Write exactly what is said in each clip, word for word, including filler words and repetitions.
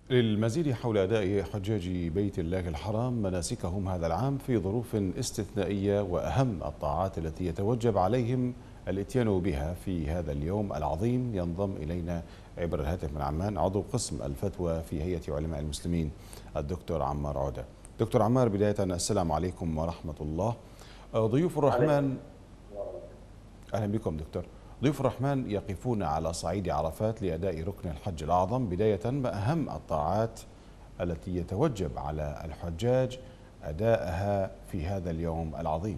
للمزيد حول أداء حجاج بيت الله الحرام مناسكهم هذا العام في ظروف استثنائية وأهم الطاعات التي يتوجب عليهم الاتيان بها في هذا اليوم العظيم، ينضم إلينا عبر الهاتف من عمان عضو قسم الفتوى في هيئة علماء المسلمين الدكتور عمار عودة. دكتور عمار، بداية السلام عليكم ورحمة الله. ضيوف الرحمن، أهلا بكم دكتور. ضيوف الرحمن يقفون على صعيد عرفات لأداء ركن الحج الأعظم، بداية ما أهم الطاعات التي يتوجب على الحجاج أداءها في هذا اليوم العظيم.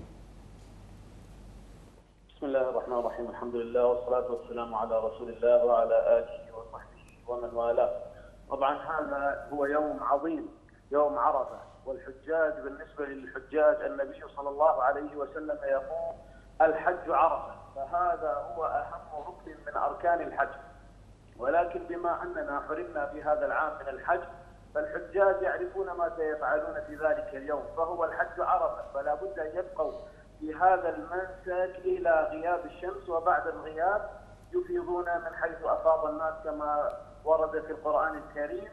بسم الله الرحمن الرحيم، الحمد لله والصلاة والسلام على رسول الله وعلى آله وصحبه ومن والاه. طبعا هذا هو يوم عظيم، يوم عرفة، والحجاج بالنسبة للحجاج النبي صلى الله عليه وسلم يقول الحج عرفة، فهذا هو أهم ركن من أركان الحج. ولكن بما أننا حرمنا في هذا العام من الحج، فالحجاج يعرفون ما سيفعلون في ذلك اليوم، فهو الحج عرفة، فلا بد أن يبقوا في هذا المنسك إلى غياب الشمس، وبعد الغياب يفيضون من حيث أفاض الناس كما ورد في القرآن الكريم،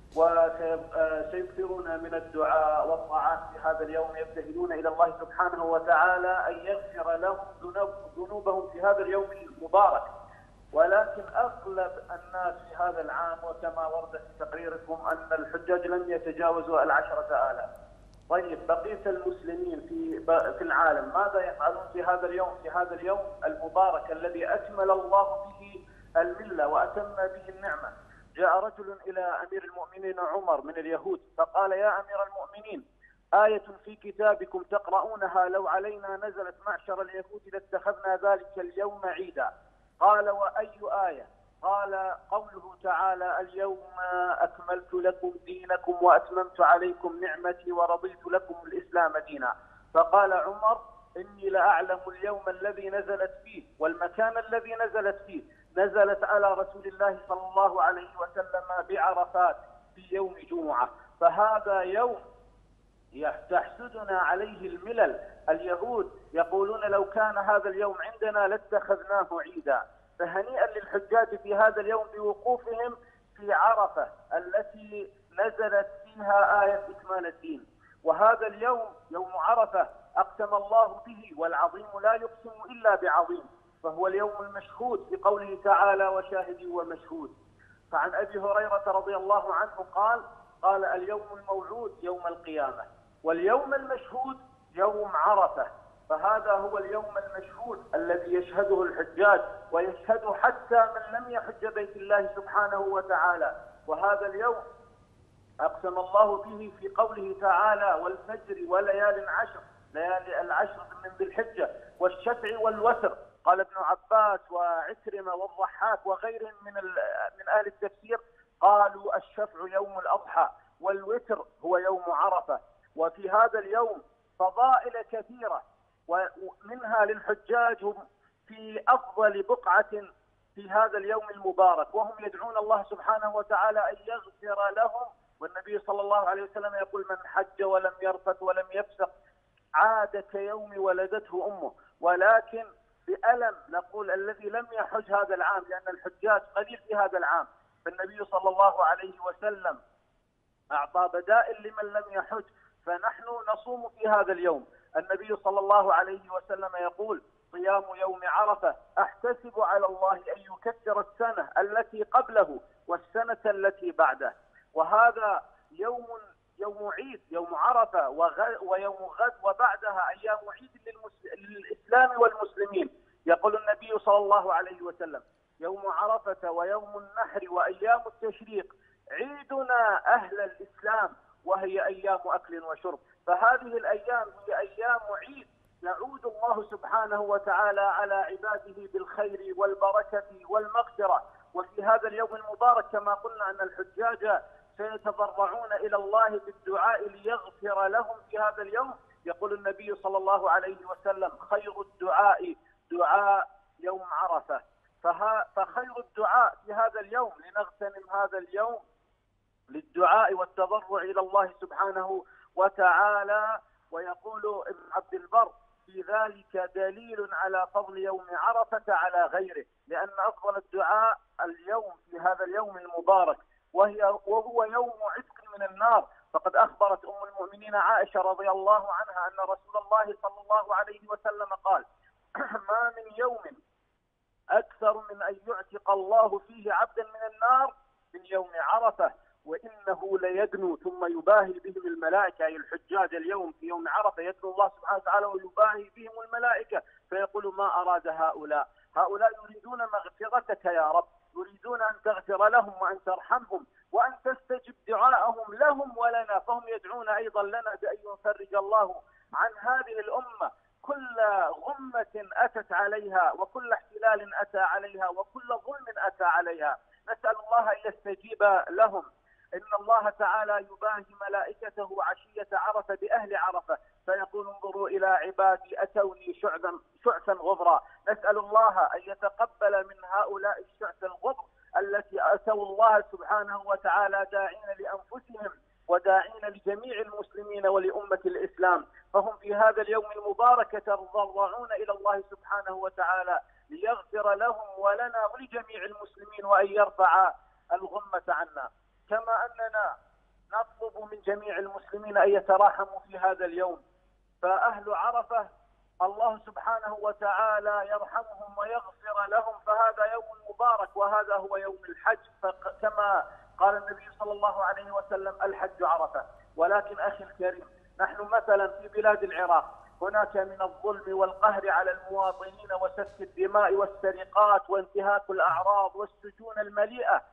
وسيكثرون من الدعاء والطاعات في هذا اليوم، يبتهلون إلى الله سبحانه وتعالى أن يغفر لهم ذنوبهم في هذا اليوم المبارك. ولكن أغلب الناس في هذا العام، وكما ورد في تقريركم، أن الحجاج لم يتجاوزوا العشرة آلاف. طيب بقية المسلمين في في العالم ماذا يفعلون في هذا اليوم في هذا اليوم المبارك الذي أكمل الله به الملة وأتم به النعمة؟ جاء رجل إلى أمير المؤمنين عمر من اليهود فقال: يا أمير المؤمنين، آية في كتابكم تقرؤونها لو علينا نزلت معشر اليهود لاتخذنا ذلك اليوم عيدا. قال: وأي آية؟ قال: قوله تعالى: اليوم أكملت لكم دينكم وأتممت عليكم نعمتي ورضيت لكم الإسلام دينا. فقال عمر: إني لأعلم اليوم الذي نزلت فيه والمكان الذي نزلت فيه، نزلت على رسول الله صلى الله عليه وسلم بعرفات في يوم جمعة، فهذا يوم تحسدنا عليه الملل. اليهود يقولون لو كان هذا اليوم عندنا لاتخذناه عيدا. فهنيئا للحجاج في هذا اليوم بوقوفهم في عرفة التي نزلت فيها آية إكمال الدين. وهذا اليوم يوم عرفة أقسم الله به، والعظيم لا يقسم إلا بعظيم، فهو اليوم المشهود في قوله تعالى: وشاهد ومشهود. فعن أبي هريرة رضي الله عنه قال: قال اليوم الموعود يوم القيامة، واليوم المشهود يوم عرفة. فهذا هو اليوم المشهود الذي يشهده الحجاج، ويشهده حتى من لم يحج بيت الله سبحانه وتعالى. وهذا اليوم أقسم الله به في قوله تعالى: والفجر وليال عشر، ليالي العشر من ذي الحجة، والشفع والوتر. قال ابن عباس وعكرمة والضحاك وغيرهم من من أهل التفسير قالوا الشفع يوم الأضحى، والوتر هو يوم عرفة. وفي هذا اليوم فضائل كثيرة، ومنها للحجاج هم في أفضل بقعة في هذا اليوم المبارك، وهم يدعون الله سبحانه وتعالى أن يغفر لهم. والنبي صلى الله عليه وسلم يقول: من حج ولم يرفث ولم يفسق عاد كيوم ولدته أمه. ولكن بألم نقول الذي لم يحج هذا العام، لأن الحجاج قليل في هذا العام، فالنبي صلى الله عليه وسلم أعطى بدائل لمن لم يحج، فنحن نصوم في هذا اليوم. النبي صلى الله عليه وسلم يقول: صيام يوم عرفة أحتسب على الله أن يكفر السنة التي قبله والسنة التي بعده. وهذا يوم يوم عيد، يوم عرفة، ويوم غد وبعدها أيام عيد للإسلام والمسلمين. يقول النبي صلى الله عليه وسلم: يوم عرفة ويوم النحر وأيام التشريق عيدنا أهل الإسلام، وهي أيام أكل وشرب. فهذه الأيام هي أيام عيد يعود الله سبحانه وتعالى على عباده بالخير والبركة والمغفرة. وفي هذا اليوم المبارك كما قلنا أن الحجاج سيتضرعون إلى الله بالدعاء ليغفر لهم في هذا اليوم. يقول النبي صلى الله عليه وسلم: خير الدعاء دعاء يوم عرفة. فخير الدعاء في هذا اليوم لنغتنم هذا اليوم للدعاء والتضرع إلى الله سبحانه وتعالى. ويقول ابن عبد البر: في ذلك دليل على فضل يوم عرفة على غيره، لأن أفضل الدعاء اليوم في هذا اليوم المبارك وهي وهو يوم عتق من النار. فقد أخبرت أم المؤمنين عائشة رضي الله عنها أن رسول الله صلى الله عليه وسلم قال: ما من يوم أكثر من أن يعتق الله فيه عبدا من النار من يوم عرفة، وإنه ليدنو ثم يباهي بهم الملائكة، أي الحجاج اليوم في يوم عرفة يدنو الله سبحانه وتعالى ويباهي بهم الملائكة فيقول: ما أراد هؤلاء؟ هؤلاء يريدون مغفرتك يا رب، يريدون أن تغفر لهم وأن ترحمهم وأن تستجب دعاءهم لهم ولنا، فهم يدعون أيضا لنا بأن يفرج الله عن هذه الأمة كل غمة أتت عليها وكل احتلال أتى عليها وكل ظلم أتى عليها. نسأل الله أن يستجيب لهم. إن الله تعالى يباهي ملائكته عشية عرفة بأهل عرفة فيقول: انظروا إلى عبادي أتوني شعثا شعثا غبرا. نسأل الله أن يتقبل من هؤلاء الشعث الغبر التي أتوا الله سبحانه وتعالى داعين لأنفسهم وداعين لجميع المسلمين ولأمة الإسلام، فهم في هذا اليوم المبارك يتضرعون إلى الله سبحانه وتعالى ليغفر لهم ولنا ولجميع المسلمين وأن يرفع الغمة عنا. كما أننا نطلب من جميع المسلمين أن يتراحموا في هذا اليوم، فأهل عرفة الله سبحانه وتعالى يرحمهم ويغفر لهم، فهذا يوم مبارك وهذا هو يوم الحج. كما قال النبي صلى الله عليه وسلم: الحج عرفة. ولكن أخي الكريم، نحن مثلا في بلاد العراق هناك من الظلم والقهر على المواطنين وسفك الدماء والسرقات وانتهاك الأعراض والسجون المليئة.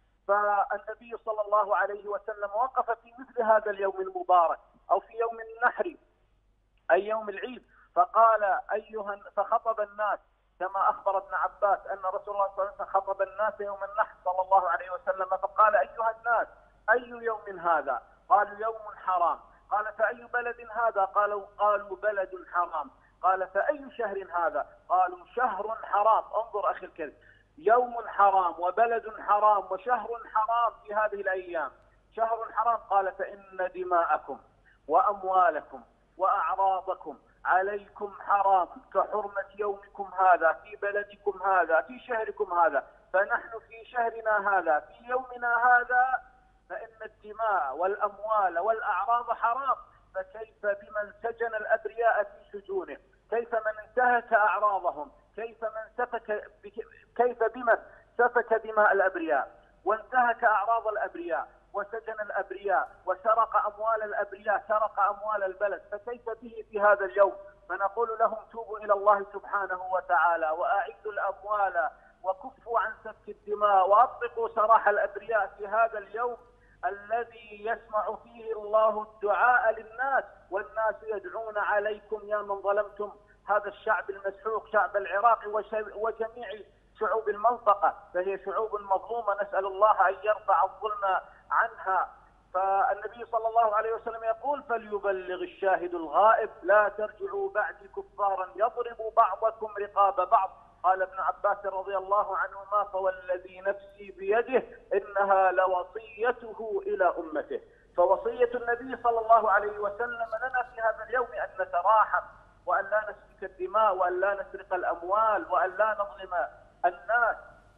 فالنبي صلى الله عليه وسلم وقف في مثل هذا اليوم المبارك أو في يوم النحر أي يوم العيد، فقال أيها فخطب الناس كما أخبر ابن عباس أن رسول الله صلى الله عليه وسلم خطب الناس يوم النحر صلى الله عليه وسلم فقال: أيها الناس أي يوم هذا؟ قالوا: يوم حرام. قال: فأي بلد هذا؟ قالوا قالوا بلد حرام. قال: فأي شهر هذا؟ قالوا: شهر حرام. انظر أخي الكريم، يوم حرام وبلد حرام وشهر حرام في هذه الأيام. شهر حرام، قال: فإن دماءكم وأموالكم وأعراضكم عليكم حرام كحرمة يومكم هذا في بلدكم هذا في شهركم هذا. فنحن في شهرنا هذا في يومنا هذا فإن الدماء والأموال والأعراض حرام، فكيف بمن سجن الأبرياء في سجونه؟ كيف من انتهك أعراضهم؟ كيف من سفك كيف بمن سفك دماء الأبرياء وانتهك أعراض الأبرياء وسجن الأبرياء وسرق أموال الأبرياء، سرق أموال البلد، فكيف به في هذا اليوم؟ فنقول لهم: توبوا إلى الله سبحانه وتعالى وأعيدوا الأموال وكفوا عن سفك الدماء وأطلقوا سراح الأبرياء في هذا اليوم الذي يسمع فيه الله الدعاء للناس، والناس يدعون عليكم يا من ظلمتم هذا الشعب المسحوق، شعب العراق وجميع شعوب المنطقة، فهي شعوب مظلومة، نسأل الله أن يرفع الظلم عنها. فالنبي صلى الله عليه وسلم يقول: فليبلغ الشاهد الغائب لا ترجعوا بعد كفارا يضرب بعضكم رقاب بعض. قال ابن عباس رضي الله عنهما: فوالذي نفسي بيده إنها لوصيته إلى أمته. فوصية النبي صلى الله عليه وسلم لنا في هذا اليوم أن نتراحم وأن لا نسفك الدماء وأن لا نسرق الأموال وأن لا نظلم الناس.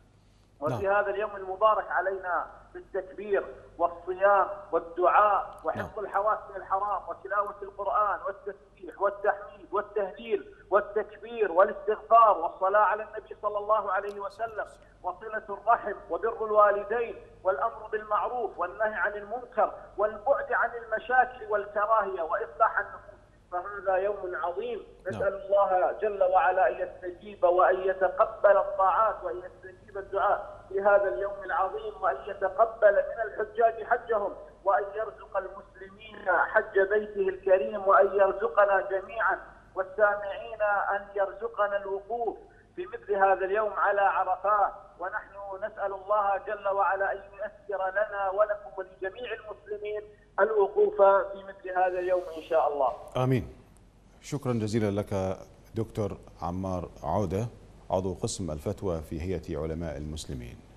وفي هذا اليوم المبارك علينا بالتكبير والصيام والدعاء وحفظ الحواس من الحرام وتلاوة القرآن والتسبيح والتحميد والتهليل والتكبير والاستغفار والصلاة على النبي صلى الله عليه وسلم وصلة الرحم وبر الوالدين والأمر بالمعروف والنهي عن المنكر والبعد عن المشاكل والكراهية وإصلاح النفوس. فهذا يوم عظيم، نسأل الله جل وعلا أن يستجيب وأن يتقبل الطاعات وأن يستجيب الدعاء في هذا اليوم العظيم، وأن يتقبل من الحجاج حجهم، وأن يرزق المسلمين حج بيته الكريم، وأن يرزقنا جميعا والسامعين أن يرزقنا الوقوف في مثل هذا اليوم على عرفات. ونحن نسأل الله جل وعلا أن ييسر لنا ولكم ولجميع المسلمين الوقوف في مثل هذا اليوم إن شاء الله. آمين. شكرا جزيلا لك دكتور عمار عودة، عضو قسم الفتوى في هيئة علماء المسلمين.